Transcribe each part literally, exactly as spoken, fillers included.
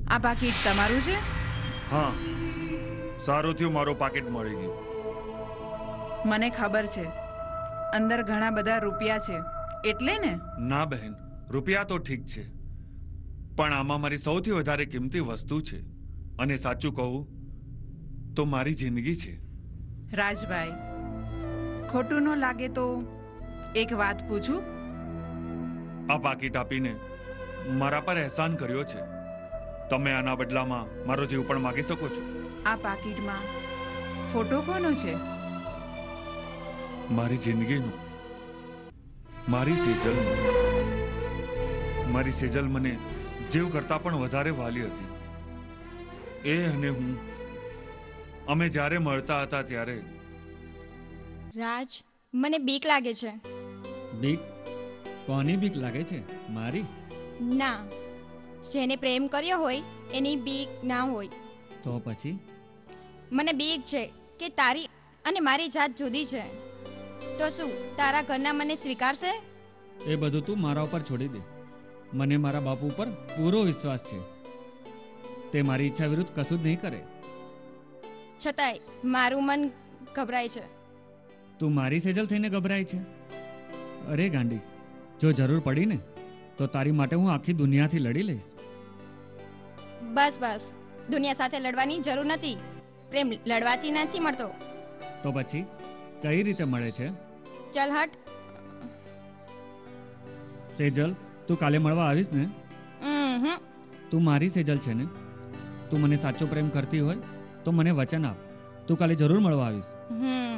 આ પાકીટ તમારું છે? હા, સારું થયું મારું પાકીટ મળી ગયું. મને ખબર છે અંદર ઘણા બધા રૂપિયા છે એટલે ને. ના બહેન, રૂપિયા તો ઠીક છે, પણ આમાં મારી સૌથી વધારે કિંમતી વસ્તુ છે, અને સાચું કહું તો મારી જિંદગી છે. રાજભાઈ, ખોટું ન લાગે તો એક વાત પૂછું? આ પાકીટ આપીને મારા પર અહેસાન કર્યો છે. તમે આના બદલામાં મારો જીવ પણ માગી શકો છો. આ પાકીટમાં ફોટો કોનો છે? મારી જિંદગીનો, મારી સેજલનો. મારી સેજલ મને જીવ કરતા પણ વધારે વાલી હતી. એ અને હું, અમે જ્યારે મળતા હતા ત્યારે. રાજ, મને બીક લાગે છે. બીક? કોની બીક લાગે છે? મારી? ના, જેને પ્રેમ કર્યો હોય એની બીક ના હોય. તો પછી? મને બીક છે કે તારી અને મારી જાત જુદી છે. તો શું તારા ઘરના મને સ્વીકારશે? એ બધું તું મારા ઉપર છોડી દે. મને મારા બાપુ ઉપર પૂરો વિશ્વાસ છે. તે મારી ઈચ્છા વિરુદ્ધ કશું જ નહીં કરે. છતાંય મારું મન ગભરાય છે. તું મારી સેજલ થઈને ગભરાય છે? અરે ગાંડી, જો જરૂર પડી ને તો તારી માટે હું આખી દુનિયાથી લડી લઈશ. બસ બસ, દુનિયા સાથે લડવાની જરૂર નથી. પ્રેમ લડવાથી નથી મળતો. તો પછી કઈ રીતે મળે છે? ચલ હટ. સેજલ, તું કાલે મળવા આવીશ ને? હમ. તું મારી સેજલ છે ને? તું મને સાચો પ્રેમ કરતી હોય તો મને વચન આપ, તું કાલે જરૂર મળવા આવીશ. હમ.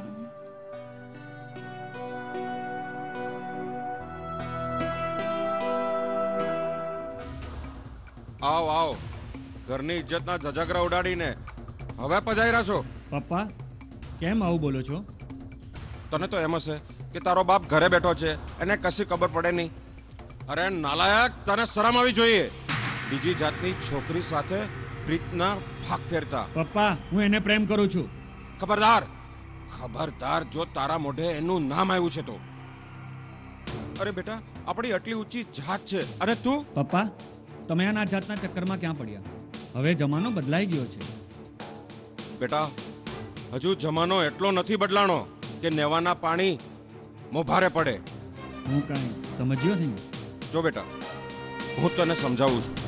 આવ આવ, ઘરની ઇજ્જતના ધજાગરા ઉડાડીને હવે પધાર્યા છો. પપ્પા, કેમ આવું બોલો છો? તને તો એમ હશે કે તારો બાપ ઘરે બેઠો છે, એને કશી ખબર પડે નહીં. અરે નાલાયક, તને શરમ આવી જોઈએ. બીજી જાતની છોકરી સાથે પ્રીતના ફાક ફેરતા. પપ્પા, હું એને પ્રેમ કરું છું. ખબરદાર, ખબરદાર જો તારા મોઢે એનું નામ આવ્યું છે તો. અરે બેટા, આપણી આટલી ઊંચી જાત છે અને તું. પપ્પા, તમે આના જાતના ચક્કરમાં ક્યાં પડ્યા? હવે જમાનો બદલાઈ ગયો છે. બેટા, હજુ જમાનો એટલો નથી બદલાણો કે નેવાના પાણી મોભારે પડે. હું કાંઈ સમજ્યો નહીં. જો બેટા, હું તને સમજાવું છું.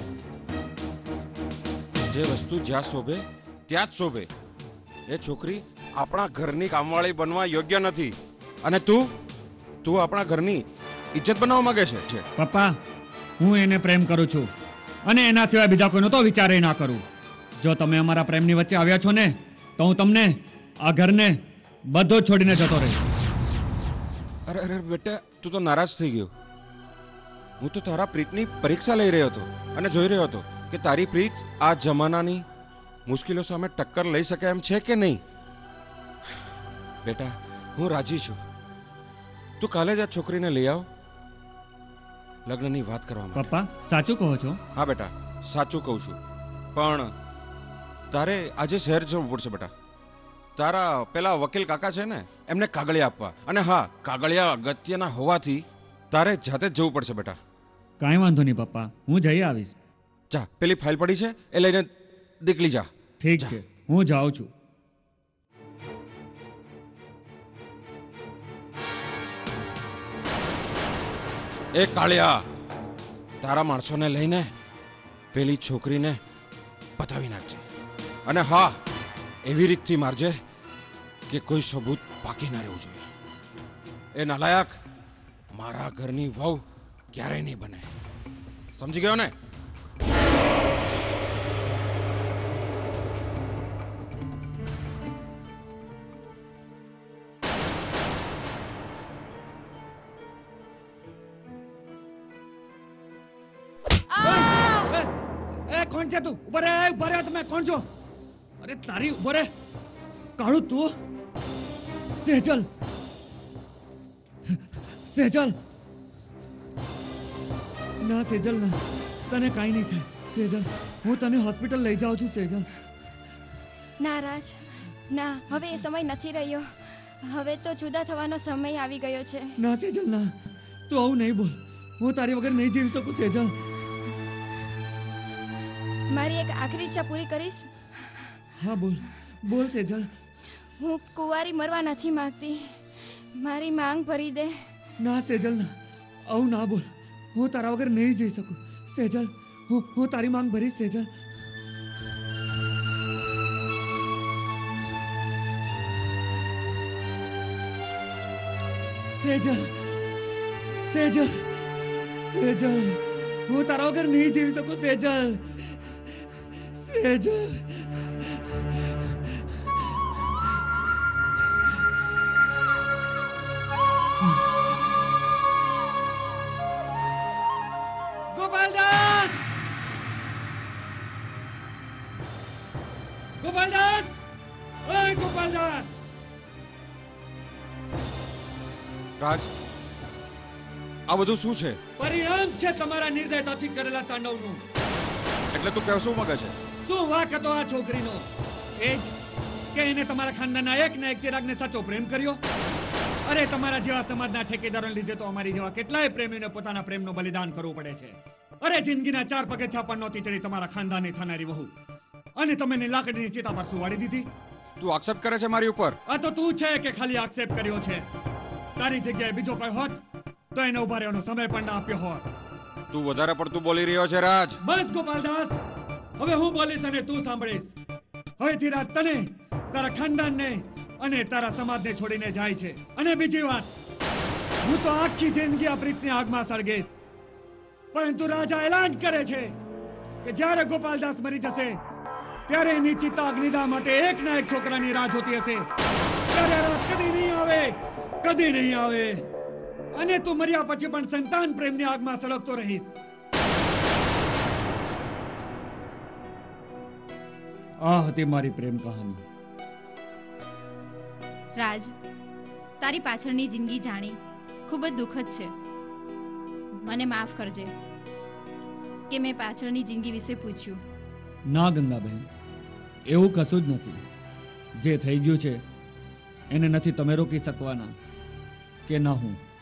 જે વસ્તુ જ્યાં શોભે ત્યાં જ શોભે. એ છોકરી આપણા ઘરની કામવાળી બનવા યોગ્ય નથી, અને તું તું આપણા ઘરની ઇજ્જત બનાવવા માંગે છે. પપ્પા, હું એને પ્રેમ કરું છું, અને એના સિવાય બીજા કોઈનો તો વિચારે ના કરું. જો તમે અમારા પ્રેમની વચ્ચે આવ્યા છો ને તો હું તમને, આ ઘરને બધો છોડીને જતો રહીશ. અરે અરે બેટા, તું તો નારાજ થઈ ગયો. હું તો તારા પ્રીતની પરીક્ષા લઈ રહ્યો હતો અને જોઈ રહ્યો હતો કે તારી પ્રીત આ જમાનાની મુશ્કેલીઓ સામે ટક્કર લઈ શકે એમ છે કે નહીં. બેટા, હું રાજી છું. તું કાલે જ આ છોકરીને લઈ આવ લગ્નની વાત કરવા માટે. પપ્પા, સાચું કહો છો? હા બેટા, સાચું કહું છું. પણ તારે આજે શહેર જવું પડશે બેટા. તારા પેલા વકીલ કાકા છે ને, એમને કાગળિયા આપવા. અને હા, કાગળિયા અગત્યના હોવાથી તારે જાતે જ જવું પડશે બેટા. કાંઈ વાંધો નહીં પપ્પા, હું જઈ આવીશ. જા, પેલી ફાઇલ પડી છે એ લઈને નીકળી જા. ઠીક છે, હું જાઉં છું. એ કાળિયા, તારા માણસોને લઈને પેલી છોકરીને પતાવી નાખજે. અને હા, એવી રીતથી મારજે કે કોઈ સબૂત બાકી ના રહેવું જોઈએ. એ નાલાયક મારા ઘરની વહુ ક્યારેય નહીં બને. સમજી ગયો ને? કોણ છે તું? ઉભા રે, ઉભા રે. તમે કોણ છો? અરે તારી, ઉભા રે. કાળું તું? સેજલ, સેજલ. ના સેજલ, ના, તને કાંઈ નહીં થાય. સેજલ, હું તને હોસ્પિટલ લઈ જાઉં છું. સેજલ. ના રાજ, ના, હવે એ સમય નથી રહ્યો. હવે તો જુદા થવાનો સમય આવી ગયો છે. ના સેજલ, ના, તું આવું નહીં બોલ. હું તારી વગર નહીં જીવી શકું. સેજલ, મારી એક આખરી ઈચ્છા પૂરી કરીશ? હા બોલ બોલ સેજલ. હું કુંવારી મરવા નથી માંગતી. મારી માંગ ભરી દે. ના સેજલ ના, આવું ના બોલ. હું તારા વગર નહીં જઈ શકું સેજલ. હું હું તારી માંગ ભરીશ સેજલ. સેજલ સેજલ સેજલ, હું તારા વગર નહીં જીવી શકું સેજલ. સેજલ ગોપાલદાસ! ગોપાલદાસ! ઓય ગોપાલદાસ! રાજ, આ બધું શું છે? પરિણામ છે તમારા નિર્દયતાથી કરેલા તાંડવનું. એટલે તું કહેવા શું માંગે છે? શું વાક હતો આ છોકરીનો? એ જ કે એને તમારા ખાનદાનના એક ને એક ચિરાગને સાચો પ્રેમ કર્યો. અરે તમારા જેવા સમાજના ઠેકેદારોને લીધે તો અમારી જેવા કેટલાય પ્રેમીઓને પોતાના પ્રેમનું બલિદાન કરવું પડે છે. અરે જિંદગીના ચાર પગથિયા પણ નહોતી ચડી તમારા ખાનદાનની થનારી વહુ, અને તમે એને લાકડીની ચિતા પર સુવાડી દીધી. તું આક્ષેપ કરે છે મારી ઉપર? આ તો તું છે કે ખાલી આક્ષેપ કર્યો છે? તારી જગ્યાએ બીજો કોઈ હોત તો એને ઉભા રહેવાનો સમય પણ ના આપ્યો હોત. તું વધારે પડતું બોલી રહ્યો છે રાજ. બસ ગોપાલદાસ, હવે હું બોલીશ અને તું સાંભળીશ. હવેથી રાત તને, તારા ખાનદાનને અને તારા સમાજને છોડીને જાય છે. અને બીજી વાત, હું તો આખી જિંદગી આ પ્રીતની આગમાં સળગીશ, પરંતુ રાજા એલાન કરે છે કે જ્યારે ગોપાલદાસ મરી જશે ત્યારે એની ચિતા અગ્નિદાહ માટે એક ના એક છોકરાની રાહ જોતી હશે. ત્યારે રાત કદી નહીં આવે, કદી નહીં આવે, અને તું મર્યા પછી પણ સંતાન પ્રેમની આગમાં સળગતો રહીશ. આ હતી મારી પ્રેમ કહાની. રાજ, તારી પાછળની જિંદગી જાણી ખૂબ જ દુઃખદ છે. મને માફ કરજે કે મેં પાછળની જિંદગી વિશે પૂછ્યું. ના ગંગાબહેન, એવું કશું જ નથી. જે થઈ ગયું છે એને નથી તમે રોકી શકવાના કે ના હું.